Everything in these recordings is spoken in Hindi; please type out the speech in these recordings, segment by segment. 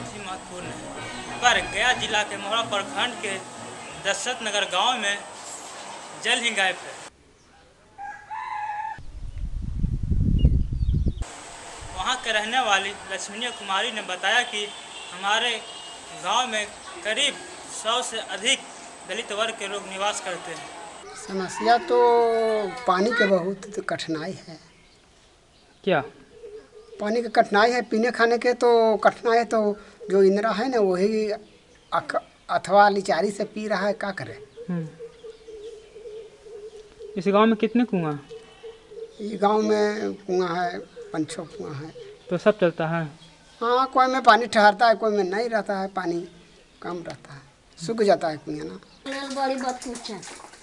बहुत ही महत्वपूर्ण है। पर गया जिला के मोहरा प्रखंड के दशरथ नगर गांव में जल ही गायब है। वहां के रहने वाली लक्ष्मी कुमारी ने बताया कि हमारे गांव में करीब 100 से अधिक दलित वर्ग के लोग निवास करते हैं। समस्या तो पानी के बहुत कठिनाई है। क्या पानी की कठिनाई है? पीने खाने के तो कठिनाई है। तो जो इंदिरा है ना वही अथवा लिचारी से पी रहा है, क्या करे। इस गांव में कितने कुआं? ये गांव में कुआं है, 5-6 कुआं है। तो सब चलता है? हाँ, कोई में पानी ठहरता है, कोई में नहीं रहता है, पानी कम रहता है, सूख जाता है कुआं ना। बड़ी बात पूछा।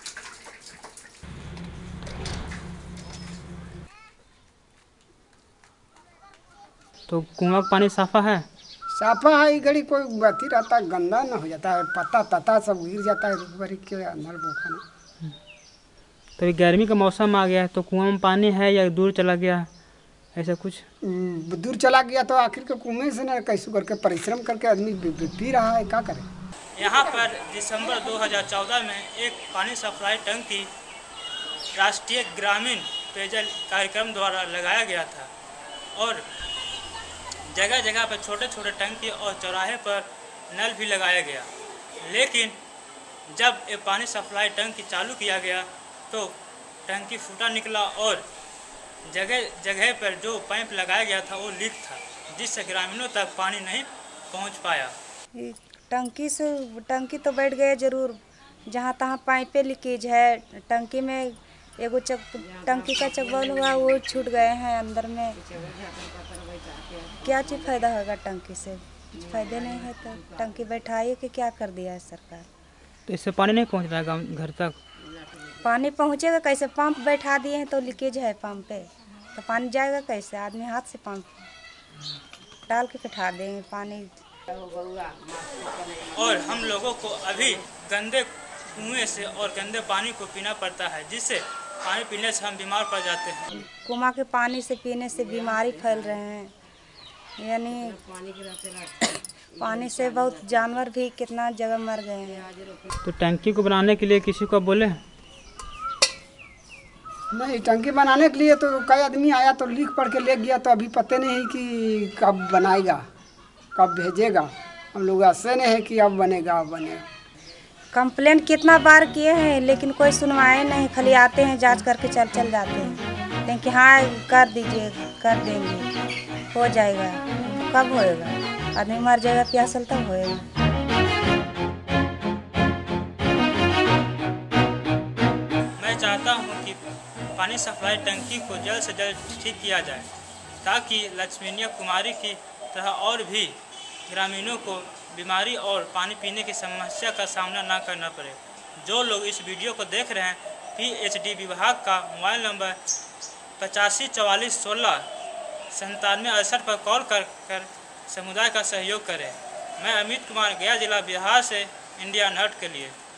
तो कुआं का पानी साफा है? साफा है। घड़ी कोई अथी रहता है, गंदा ना हो जाता है, पत्ता तत्ता सब गिर जाता है रुख के अंदर बोखा में। तो ये गर्मी का मौसम आ गया है, तो कुआं में पानी है या दूर चला गया, ऐसा कुछ? दूर चला गया तो आखिर के कुएं से ना कैसे करके परिश्रम करके आदमी पी रहा है, क्या करे। यहाँ पर दिसंबर 2014 में एक पानी सप्लाई टंकी राष्ट्रीय ग्रामीण पेयजल कार्यक्रम द्वारा लगाया गया था और जगह जगह पर छोटे छोटे टंकी और चौराहे पर नल भी लगाया गया। लेकिन जब ये पानी सप्लाई टंकी चालू किया गया तो टंकी फूटा निकला और जगह जगह पर जो पाइप लगाया गया था वो लीक था, जिससे ग्रामीणों तक पानी नहीं पहुंच पाया। टंकी तो बैठ गए जरूर, जहाँ तहाँ पाइपें लीकेज है। टंकी में एगो टंकी का चकबल हुआ, वो छूट गए हैं अंदर में। क्या चीज़ फायदा होगा टंकी से? फायदे नहीं है। तो टंकी बैठाइए कि क्या कर दिया है सरकार। तो इससे पानी नहीं पहुँच रहा है गाँव घर तक? पानी पहुँचेगा कैसे? पंप बैठा दिए हैं तो लीकेज है पंप पे, तो पानी जाएगा कैसे? आदमी हाथ से पंप डाल के बैठा देंगे पानी। और हम लोगों को अभी गंदे कुएं से और गंदे पानी को पीना पड़ता है, जिससे पानी पीने से हम बीमार पड़ जाते हैं। कुआं के पानी से पीने से बीमारी फैल रहे हैं, यानी पानी से बहुत जानवर भी कितना जगह मर गए हैं। तो टंकी को बनाने के लिए किसी को बोले? नहीं, टंकी बनाने के लिए तो कई आदमी आया तो लिख पढ़ के ले गया, तो अभी पते नहीं कि कब बनाएगा, कब भेजेगा। हम लोग ऐसे नहीं है कि अब बनेगा अब बनेगा। कंप्लेन कितना बार किए हैं लेकिन कोई सुनवाई नहीं, खाली आते हैं जांच करके चल जाते हैं। लेकिन कि हाँ कर दीजिए, कर देंगे, हो जाएगा। कब होएगा? आदमी मर जाएगा प्यासल तब होएगा। मैं चाहता हूँ कि पानी सप्लाई टंकी को जल्द से जल्द ठीक किया जाए, ताकि लक्ष्मी कुमारी की तरह और भी ग्रामीणों को बीमारी और पानी पीने की समस्या का सामना ना करना पड़े। जो लोग इस वीडियो को देख रहे हैं, PhD विभाग का मोबाइल नंबर 854416 9768 पर कॉल कर समुदाय का सहयोग करें। मैं अमित कुमार, गया जिला बिहार से इंडिया नट के लिए।